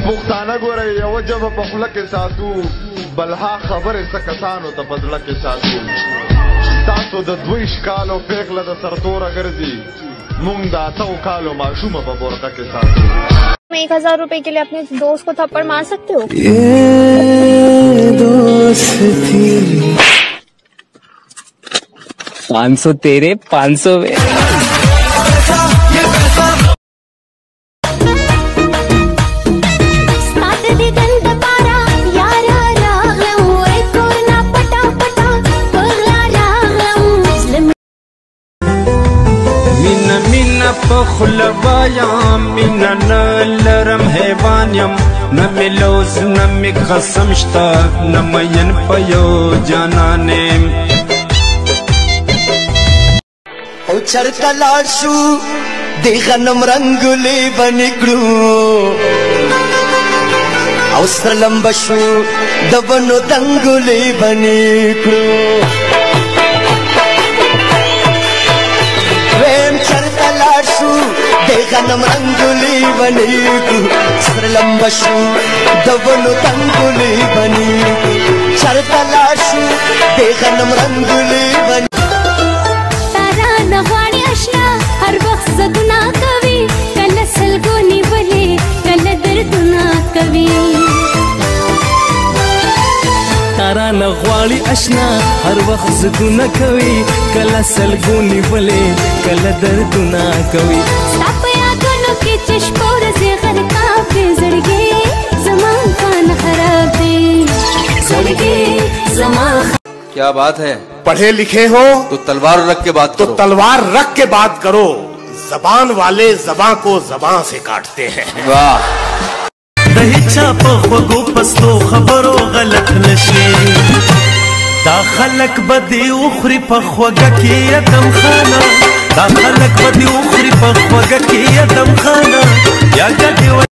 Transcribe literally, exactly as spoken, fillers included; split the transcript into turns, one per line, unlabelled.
پښتانه ګوره یو ژبه په خوله کې ساتو بلها خبرې څه کسانو ته په زړه کې ساتو تاسو د دویش کالو پیغله د سرتوره ګرځي مونږ د اتو کالو ماشومه په بورقه کې ساتو
एक हजार रुपए के लिए अपने दोस्त को थप्पड़ मार सकते हो?
ये दोस्ती पाँच सौ तेरे पाँच सौ
पखलवाया मिना न लरम हैवानियम न मिलोस न मी खसमश्ता न मयन पयो जानाने
ओ चरता लाशु देखनम रंगुली बनिकड़ू औसलंबशु दबनो दंगुली बनिकड़ू देखनम रंगुली बनीकु सरलंबशु दवनु तंगुली बनीकु चरतलाशु देखनम रंगुली बनी
तारा नवाणी अशना हर वक्त सगुना कवि कल सलगोनी बले कल दर्दुना कवि
तारा नवाणी अशना हर वक्त सगुना कवि कल सलगोनी बले कल दर्दुना कवि
क्या बात है?
पढ़े लिखे हो
तो तलवार रख के बात
तो
करो।
तलवार रख के बात करो। जबान वाले जबान को जबान से काटते हैं।
वाह
दहिचा पखवगो पस्तो खबरो गलत नशे दा खलक बदी उखरी पखवगा की यदम खाना दा खलक बदी उखरी पखवगा की यदम खाना या